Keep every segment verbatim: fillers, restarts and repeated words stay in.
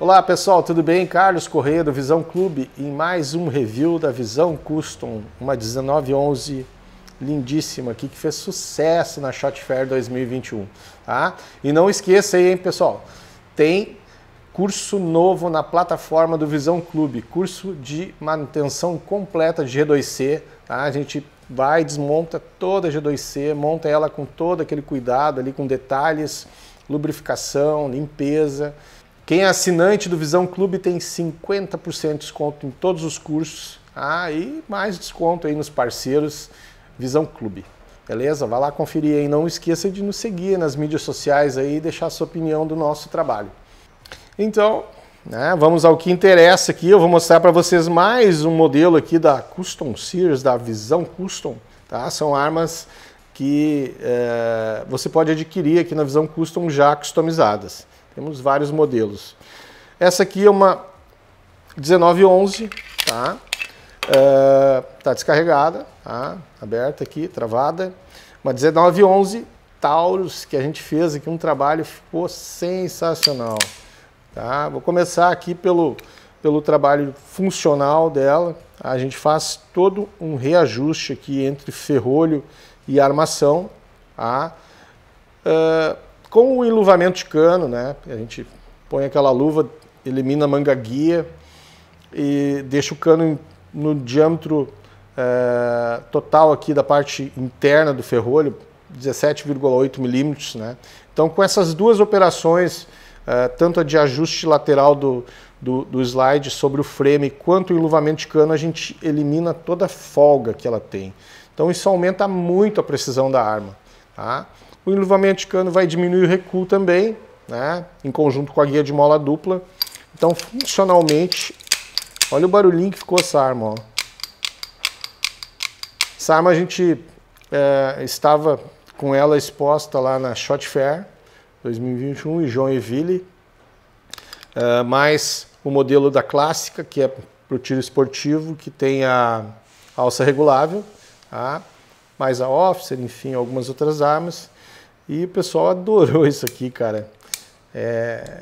Olá pessoal, tudo bem? Carlos Correia do Visão Clube em mais um review da Visão Custom, uma dezenove onze lindíssima aqui que fez sucesso na Shot Fair dois mil e vinte e um, tá? E não esqueça aí, hein, pessoal, tem curso novo na plataforma do Visão Clube, curso de manutenção completa de G dois C, tá? A gente vai, desmonta toda a G dois C, monta ela com todo aquele cuidado ali, com detalhes, lubrificação, limpeza. Quem é assinante do Visão Clube tem cinquenta por cento de desconto em todos os cursos, ah, e mais desconto aí nos parceiros Visão Clube, beleza? Vai lá conferir aí, não esqueça de nos seguir nas mídias sociais aí e deixar a sua opinião do nosso trabalho. Então, né, vamos ao que interessa aqui, eu vou mostrar para vocês mais um modelo aqui da Custom Series, da Visão Custom, tá? São armas que é, você pode adquirir aqui na Visão Custom já customizadas. Temos vários modelos. Essa aqui é uma dezenove onze, tá? Uh, tá descarregada, tá? Aberta aqui, travada. Uma dezenove onze Taurus, que a gente fez aqui um trabalho, ficou sensacional. Tá? Vou começar aqui pelo, pelo trabalho funcional dela. A gente faz todo um reajuste aqui entre ferrolho e armação, tá? Uh, Com o enluvamento de cano, né? A gente põe aquela luva, elimina a manga guia e deixa o cano no diâmetro é, total aqui da parte interna do ferrolho, dezessete vírgula oito milímetros, né? Então, com essas duas operações, é, tanto a de ajuste lateral do, do, do slide sobre o frame, quanto o enluvamento de cano, a gente elimina toda a folga que ela tem. Então, isso aumenta muito a precisão da arma, tá? O enluvamento de cano vai diminuir o recuo também, né, em conjunto com a guia de mola dupla. Então, funcionalmente, olha o barulhinho que ficou essa arma. Ó. Essa arma a gente é, estava com ela exposta lá na Shot Fair dois mil e vinte e um em Joinville, é, mais o modelo da clássica, que é para o tiro esportivo, que tem a alça regulável, tá? Mais a officer, enfim, algumas outras armas. E o pessoal adorou isso aqui, cara. É...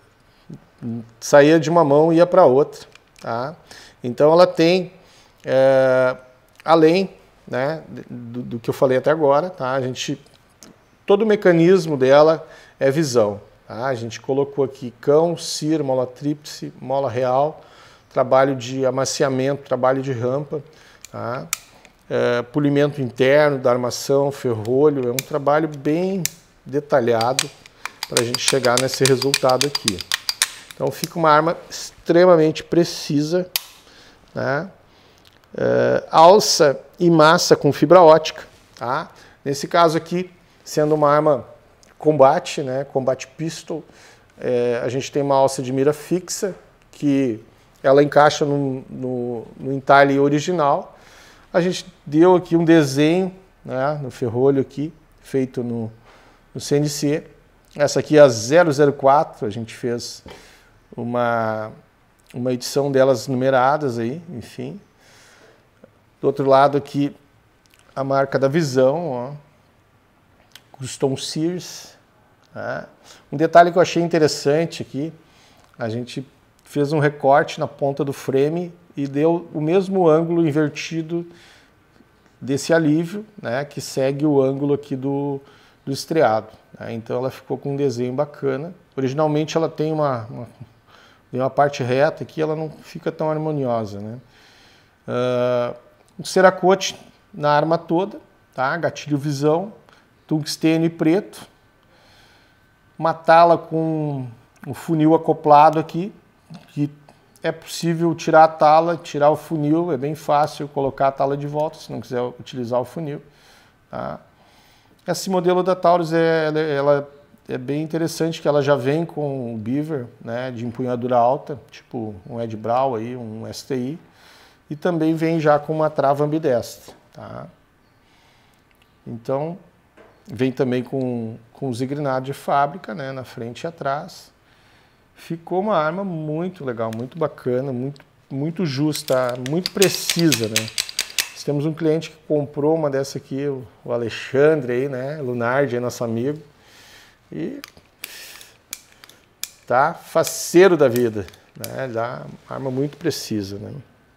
Saía de uma mão e ia para outra, tá? Então ela tem, é... além, né, do, do que eu falei até agora, tá? A gente, todo o mecanismo dela é visão, tá? A gente colocou aqui cão, cir, mola tríplice, mola real, trabalho de amaciamento, trabalho de rampa, tá? É, polimento interno da armação, ferrolho, é um trabalho bem detalhado para a gente chegar nesse resultado aqui. Então fica uma arma extremamente precisa, né? É, alça e massa com fibra ótica, tá? Nesse caso aqui, sendo uma arma combate, né? Combate pistol, é, a gente tem uma alça de mira fixa, que ela encaixa no, no, no entalhe original. A gente deu aqui um desenho, né, no ferrolho aqui, feito no, no C N C. Essa aqui é a zero zero quatro, a gente fez uma, uma edição delas numeradas aí, enfim. Do outro lado aqui, a marca da Visão, ó, Custom Series. Tá? Um detalhe que eu achei interessante aqui, a gente fez um recorte na ponta do frame e deu o mesmo ângulo invertido desse alívio, né, que segue o ângulo aqui do, do estriado. Né? Então ela ficou com um desenho bacana. Originalmente ela tem uma, uma, uma parte reta aqui, ela não fica tão harmoniosa. Né? Uh, um cerakote na arma toda, tá? Gatilho visão, tungstênio e preto, uma tala com o funil acoplado aqui, que é possível tirar a tala, tirar o funil, é bem fácil colocar a tala de volta, se não quiser utilizar o funil. Tá? Esse modelo da Taurus é, ela, ela é bem interessante, que ela já vem com o beaver, né, de empunhadura alta, tipo um Ed Brau, aí, um S T I, e também vem já com uma trava ambidestra. Tá? Então, vem também com, com o zigrinado de fábrica, né, na frente e atrás. Ficou uma arma muito legal, muito bacana, muito, muito justa, muito precisa, né? Nós temos um cliente que comprou uma dessa aqui, o Alexandre aí, né? Lunardi, nosso amigo. E tá? Faceiro da vida, né? Dá uma arma muito precisa, né?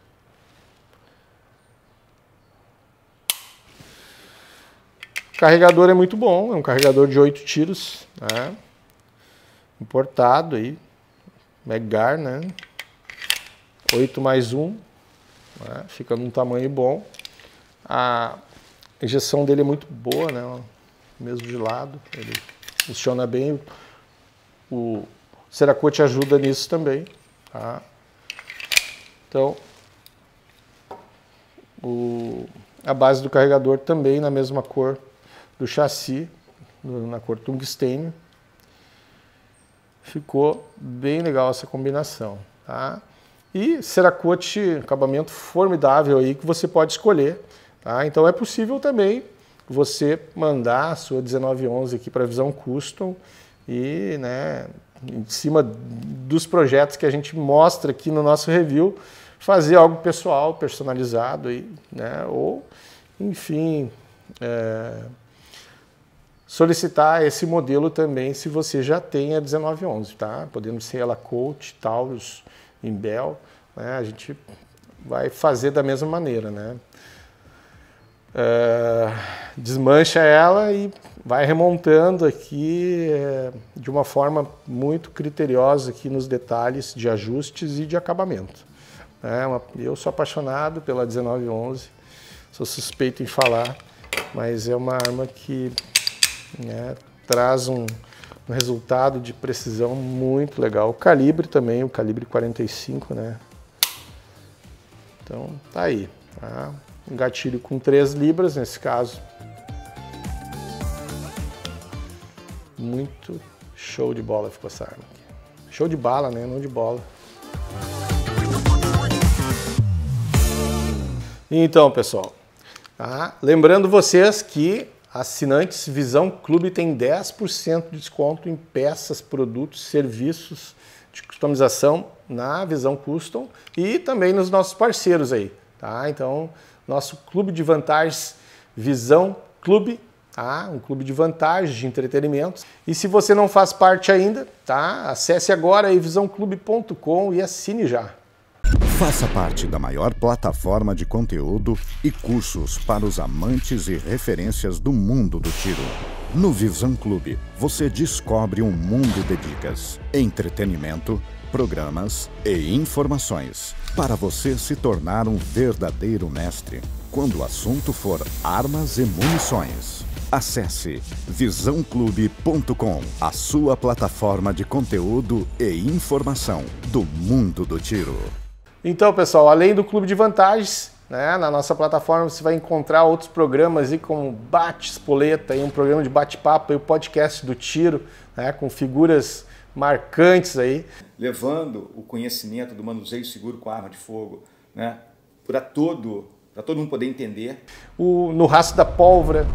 O carregador é muito bom, é um carregador de oito tiros, né? Importado aí, Mag-Gar, né? oito mais um, né? Fica num tamanho bom. A injeção dele é muito boa, né? Mesmo de lado, ele funciona bem. O Cerakote ajuda nisso também, tá? Então, o, a base do carregador também na mesma cor do chassi, na cor tungstênio. Ficou bem legal essa combinação, tá? E Cerakote, acabamento formidável aí que você pode escolher, tá? Então é possível também você mandar a sua dezenove onze aqui para a Visão Custom e, né, em cima dos projetos que a gente mostra aqui no nosso review, fazer algo pessoal, personalizado aí, né? Ou, enfim, é, solicitar esse modelo também se você já tem a dezenove onze, tá? Podendo ser ela Colt, Taurus, Imbel, né? A gente vai fazer da mesma maneira, né? É, desmancha ela e vai remontando aqui é, de uma forma muito criteriosa aqui nos detalhes de ajustes e de acabamento. É uma, eu sou apaixonado pela dezenove onze, sou suspeito em falar, mas é uma arma que, né, traz um, um resultado de precisão muito legal. O calibre também, o calibre quarenta e cinco, né? Então tá aí, tá? Um gatilho com três libras, nesse caso. Muito show de bola ficou essa arma aqui. Show de bala, né? Não de bola. Então, pessoal, tá? Lembrando vocês que assinantes Visão Clube tem dez por cento de desconto em peças, produtos, serviços de customização na Visão Custom e também nos nossos parceiros aí, tá? Então, nosso clube de vantagens Visão Clube, tá? Um clube de vantagens, de entretenimento. E se você não faz parte ainda, tá? Acesse agora aí visão clube ponto com e assine já. Faça parte da maior plataforma de conteúdo e cursos para os amantes e referências do mundo do tiro. No Visão Clube, você descobre um mundo de dicas, entretenimento, programas e informações para você se tornar um verdadeiro mestre quando o assunto for armas e munições. Acesse visão clube ponto com, a sua plataforma de conteúdo e informação do mundo do tiro. Então, pessoal, além do Clube de Vantagens, né, na nossa plataforma você vai encontrar outros programas aí como Bate Espoleta, aí um programa de bate-papo, o podcast do tiro, né, com figuras marcantes aí. Levando o conhecimento do manuseio seguro com arma de fogo, né, para todo, para todo mundo poder entender. O, no Rastro da Pólvora,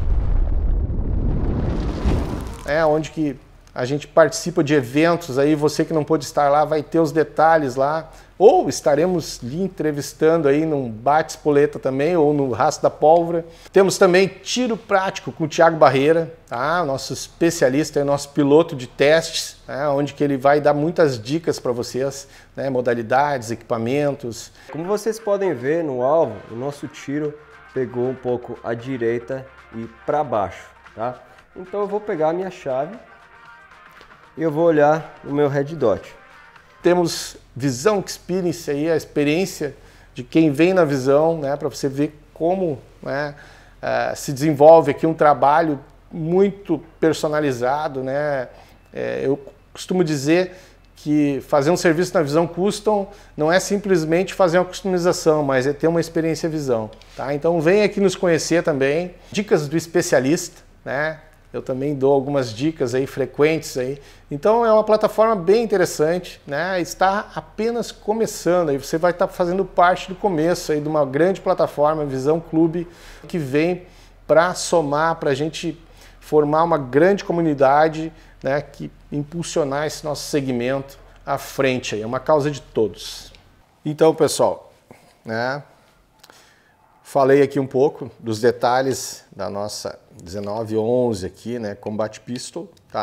é onde que a gente participa de eventos, aí você que não pôde estar lá vai ter os detalhes lá, ou estaremos lhe entrevistando aí num Bate Espoleta também, ou no Rastro da Pólvora. Temos também Tiro Prático com o Thiago Barreira, tá? Nosso especialista, nosso piloto de testes, né? Onde que ele vai dar muitas dicas para vocês, né? Modalidades, equipamentos. Como vocês podem ver no alvo, o nosso tiro pegou um pouco à direita e para baixo, tá? Então eu vou pegar a minha chave e eu vou olhar o meu red dot. Temos Visão Experience aí, a experiência de quem vem na Visão, né, para você ver como, né, uh, se desenvolve aqui um trabalho muito personalizado, né? É, eu costumo dizer que fazer um serviço na Visão Custom não é simplesmente fazer uma customização, mas é ter uma experiência Visão, tá? Então vem aqui nos conhecer também, dicas do especialista, né? Eu também dou algumas dicas aí frequentes aí. Então é uma plataforma bem interessante, né? Está apenas começando aí. Você vai estar fazendo parte do começo aí de uma grande plataforma, Visão Clube, que vem para somar, para a gente formar uma grande comunidade, né? Que impulsionar esse nosso segmento à frente aí. É uma causa de todos. Então, pessoal, né? Falei aqui um pouco dos detalhes da nossa dezenove onze aqui, né, Combat Pistol, tá?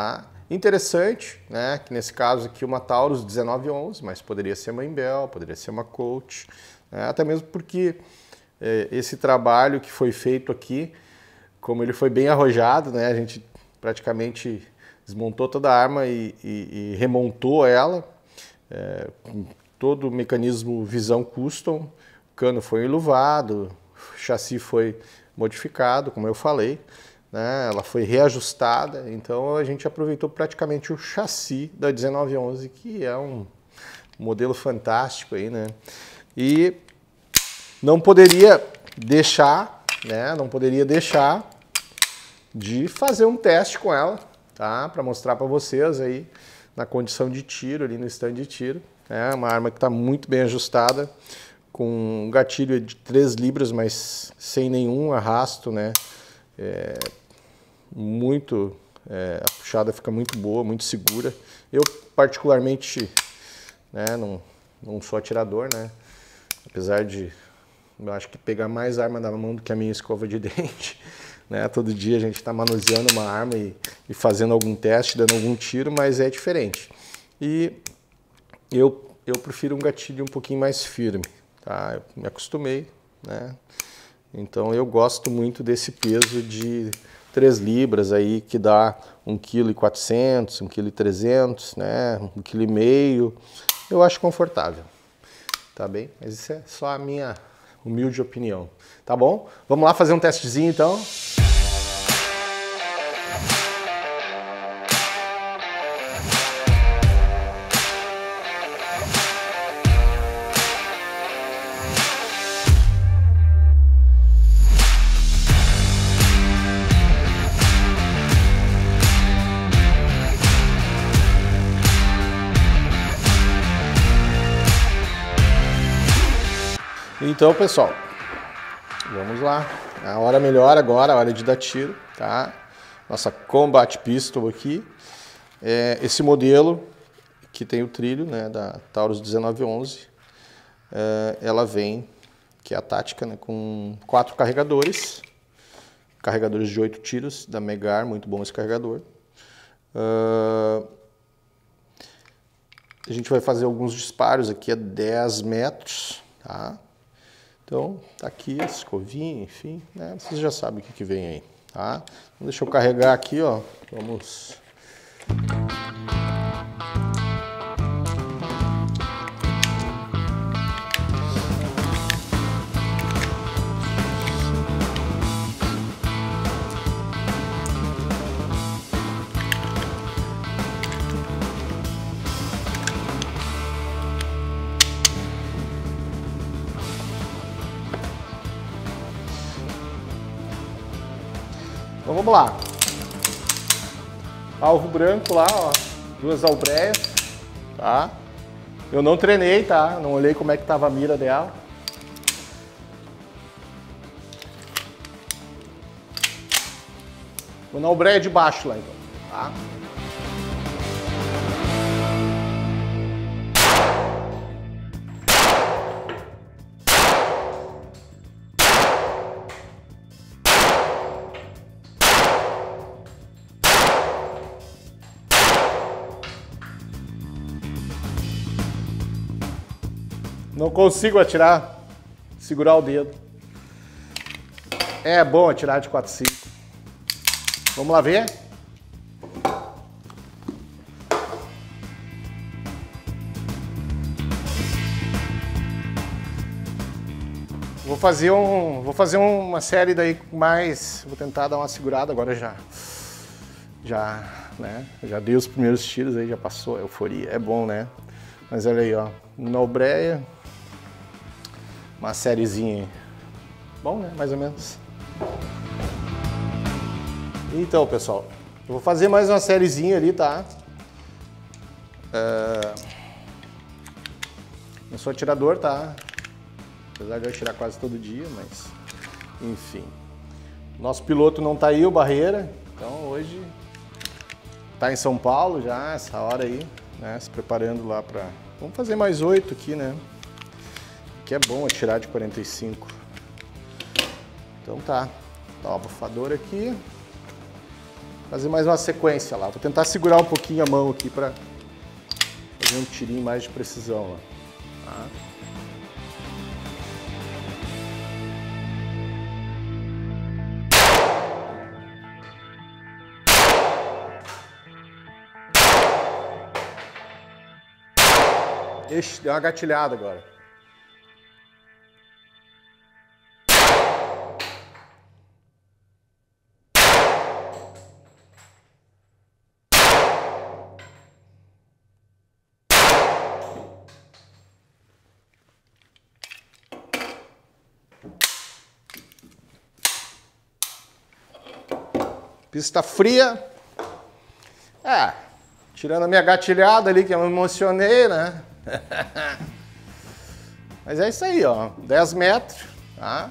interessante, né? Que nesse caso aqui uma Taurus dezenove onze, mas poderia ser uma Imbel, poderia ser uma Colt, né? Até mesmo porque é, esse trabalho que foi feito aqui, como ele foi bem arrojado, né? A gente praticamente desmontou toda a arma e, e, e remontou ela, é, com todo o mecanismo visão custom, o cano foi enluvado, o chassi foi modificado, como eu falei, né? Ela foi reajustada, então a gente aproveitou praticamente o chassi da dezenove onze, que é um modelo fantástico aí, né? E não poderia deixar, né? Não poderia deixar de fazer um teste com ela, tá? Para mostrar para vocês aí na condição de tiro, ali no stand de tiro. É uma arma que está muito bem ajustada, com um gatilho de três libras, mas sem nenhum arrasto, né? É, muito, é, a puxada fica muito boa, muito segura. Eu particularmente, né, não, não sou atirador, né? Apesar de, eu acho que pegar mais arma na mão do que a minha escova de dente. Né? Todo dia a gente está manuseando uma arma e, e fazendo algum teste, dando algum tiro, mas é diferente. E eu, eu prefiro um gatilho um pouquinho mais firme, tá? Eu me acostumei, né? Então eu gosto muito desse peso de três libras aí, que dá um vírgula quatrocentos quilos, um vírgula trezentos quilos, né? um vírgula cinco quilos. Eu acho confortável, tá bem? Mas isso é só a minha humilde opinião, tá bom? Vamos lá fazer um testezinho então? Então, pessoal, vamos lá. A hora melhor agora, a hora de dar tiro, tá? Nossa Combat Pistol aqui. É esse modelo que tem o trilho, né, da Taurus dezenove onze. É, ela vem, que é a tática, né, com quatro carregadores. Carregadores de oito tiros, da Megar, muito bom esse carregador. Uh, a gente vai fazer alguns disparos aqui a dez metros, tá? Então, tá aqui a escovinha, enfim, né? Vocês já sabem o que que vem aí, tá? Então, deixa eu carregar aqui, ó. Vamos... Então vamos lá. Alvo branco lá, ó, duas albreias, tá? Eu não treinei, tá? Não olhei como é que tava a mira dela. Vou na albreia de baixo lá então, tá? Não consigo atirar, segurar o dedo. É bom atirar de quatro cinco. Vamos lá ver? Vou fazer um, vou fazer uma série daí mais, vou tentar dar uma segurada agora já. Já, né? Já dei os primeiros tiros aí, já passou a euforia. É bom, né? Mas olha aí, ó, na albreia. Uma sériezinha aí. Bom, né? Mais ou menos. Então, pessoal, eu vou fazer mais uma sériezinha ali, tá? É... Eu sou atirador, tá? Apesar de eu atirar quase todo dia, mas... Enfim. Nosso piloto não tá aí, o Barreira. Então, hoje... Tá em São Paulo já, essa hora aí, né? Se preparando lá pra... Vamos fazer mais oito aqui, né? Que é bom atirar de quarenta e cinco. Então tá. Tá o abafador aqui. fazer mais uma sequência lá. Vou tentar segurar um pouquinho a mão aqui para fazer um tirinho mais de precisão lá. Tá? Ixi, deu uma gatilhada agora. Pista fria. É, tirando a minha gatilhada ali que eu me emocionei, né? Mas é isso aí, ó, dez metros, tá?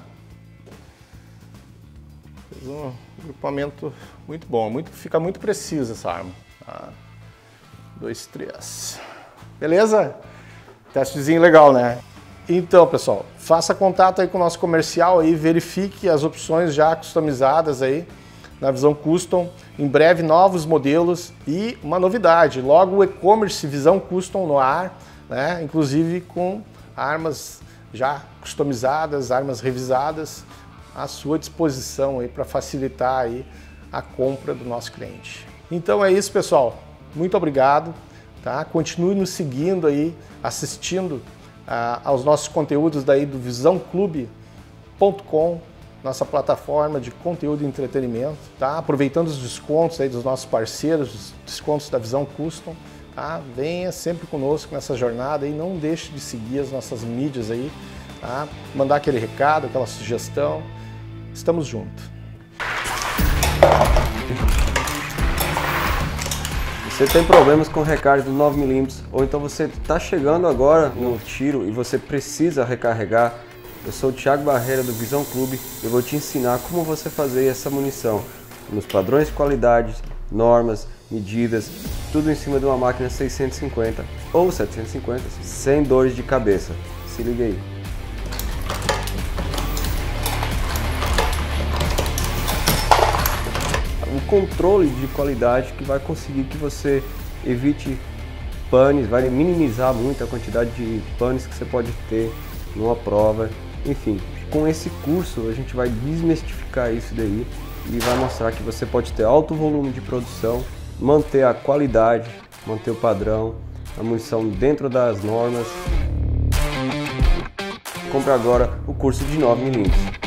Fez um grupamento muito bom, muito, fica muito precisa essa arma. Tá? Dois, três. Beleza? Testezinho legal, né? Então, pessoal, faça contato aí com o nosso comercial aí, verifique as opções já customizadas aí na Visão Custom. Em breve, novos modelos e uma novidade, logo o e-commerce Visão Custom no ar, né? Inclusive com armas já customizadas, armas revisadas à sua disposição aí para facilitar aí a compra do nosso cliente. Então é isso, pessoal. Muito obrigado, tá? Continue nos seguindo aí, assistindo ah, aos nossos conteúdos daí do visão clube ponto com, nossa plataforma de conteúdo e entretenimento, tá? Aproveitando os descontos aí dos nossos parceiros, os descontos da Visão Custom. Tá? Venha sempre conosco nessa jornada e não deixe de seguir as nossas mídias aí, tá? Mandar aquele recado, aquela sugestão. Estamos juntos. Você tem problemas com recarga do nove milímetros ou então você está chegando agora no tiro e você precisa recarregar, eu sou o Thiago Barreira do Visão Clube e eu vou te ensinar como você fazer essa munição nos padrões de qualidade, normas, medidas, tudo em cima de uma máquina seiscentos e cinquenta ou setecentos e cinquenta, sem dores de cabeça. Se liga aí. O controle de qualidade que vai conseguir que você evite panes, vai minimizar muito a quantidade de panes que você pode ter numa prova. Enfim, com esse curso a gente vai desmistificar isso daí e vai mostrar que você pode ter alto volume de produção, manter a qualidade, manter o padrão, a munição dentro das normas. Compre agora o curso de nove milímetros.